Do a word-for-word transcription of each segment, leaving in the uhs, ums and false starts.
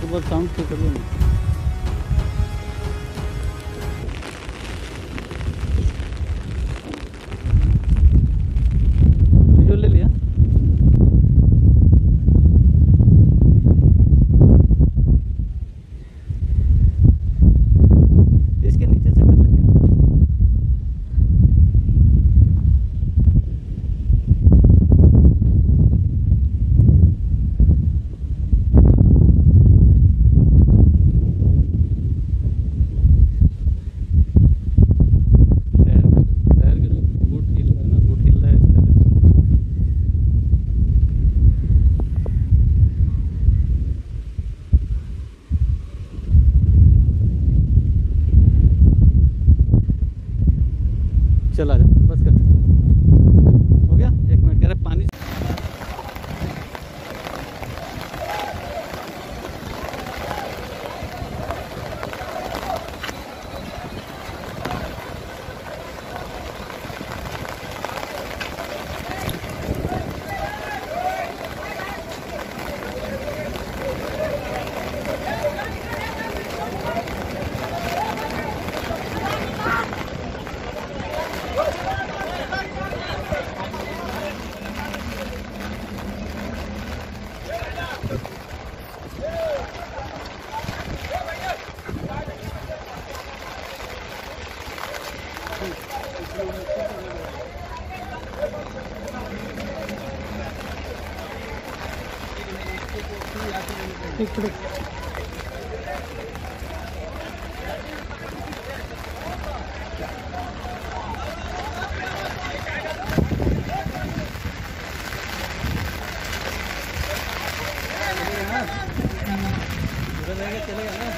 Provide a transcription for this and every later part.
उसके बाद साउंड से कर लो ना। वीडियो ले लिया। इसके नीचे से कर लेंगे। चला जा, बस कर। हो गया, एक मिनट कह रहे पानी। चलेगा ना।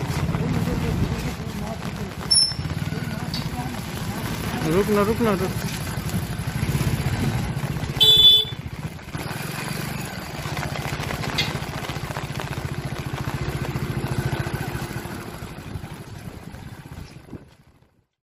रुक ना रुक ना रुक।